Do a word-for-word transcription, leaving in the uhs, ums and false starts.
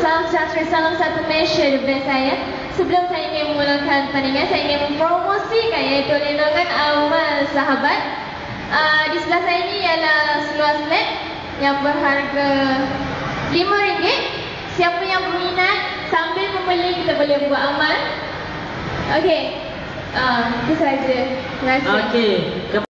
Salam sejahtera, salam satu Malaysia daripada saya. Sebelum saya ingin memulakan pertandingan, saya ingin mempromosikan iaitu lindungan awal sahabat. Uh, di sebelah saya ini ialah seluar slab yang berharga lima ringgit. Siapa yang berminat sambil membeli kita boleh buat amal. Okey. Uh, itu saja. Terima kasih. Okey.